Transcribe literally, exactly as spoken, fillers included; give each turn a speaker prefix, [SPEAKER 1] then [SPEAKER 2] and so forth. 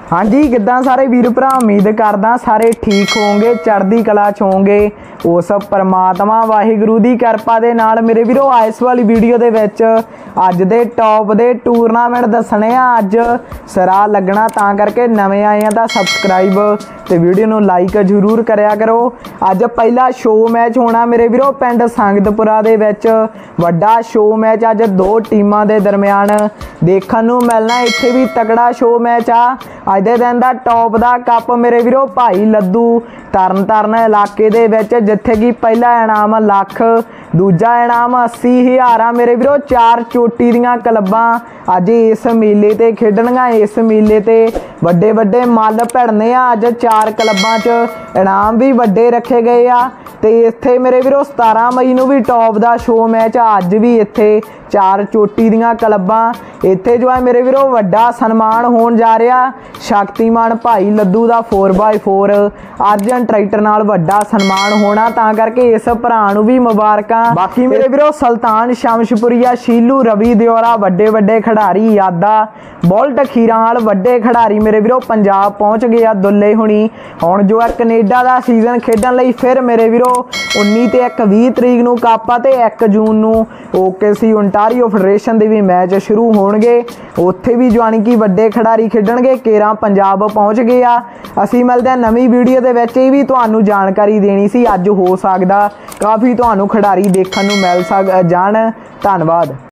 [SPEAKER 1] हाँ जी, किद्दां सारे वीर भरा, उम्मीद करदा सारे ठीक होंगे, चढ़दी कला च होंगे। उस परमात्मा वाहिगुरू दी किरपा दे नाल मेरे वीरो इस वाली वीडियो दे विच अज दे टॉप दे टूरनामेंट दसने आ। अज सरा लगना, तां करके नवे आए हैं तां सबसक्राइब ते वीडियो नूं लाइक जरूर करया करो। अज पहला शो मैच होना मेरे वीरो पिंड संगतपुरा दे विच। वड्डा शो मैच अज दो टीमां दे दरम्यान देखण नूं मिलना। इत्थे भी तगड़ा शो मैच आ। अज दे दिन दा टॉप दा कप मेरे वीरो भाई लद्दू तरन तारण इलाके दे विच, जिथे कि पहला इनाम लख, दूजा इनाम अस्सी हज़ार आ। मेरे वीरो चार चोटी दियां क्लबां अज इस मेले ते खेडणगां। इस मेले ते वड्डे वड्डे मल भिड़ने आ। अज चार क्लबां च इनाम भी वड्डे रखे गए आ। ते इत्थे मेरे वीरो सतारह मई नूं भी टॉप दा शो मैच आ। अज भी इत्थे चार चोटी दियां क्लबां। इत्थे जो है मेरे वीरो वड्डा सन्मान होण जा रहा। शक्तिमान भाई लद्दू दा four by four Arjan tractor नाल वड्डा सन्मान होना, तां करके इस भरा नूं भी मुबारकां। बाकी मेरे वीरो सुल्तान शमशपुरिया, शीलू रवि दियोरा, वड्डे वड्डे खिडारी, यादा बुलट खीरा वाल वड्डे खिडारी मेरे वीरो पंजाब पहुंच गए आ। दुल्ले हुणी हुण जो है कनेडा दा सीजन खेडण लई फिर मेरे वीरो उन्नी ते एक बीस तरीक नूं कापा ते एक जून नूं ओकेसी ओंटारियो फेडरेशन दे भी मैच शुरू होणगे। उत्थे भी जानी कि वड्डे खिडारी खेडणगे। केरा पंजाब पहुंच गए आ। असीं मिलदे आ नवीं वीडियो दे विच। भी तुहानूं जानकारी देनी सी, अज हो सकदा काफ़ी तुहानूं खिडारी देखण नूं मिल सक जाण। धन्नवाद।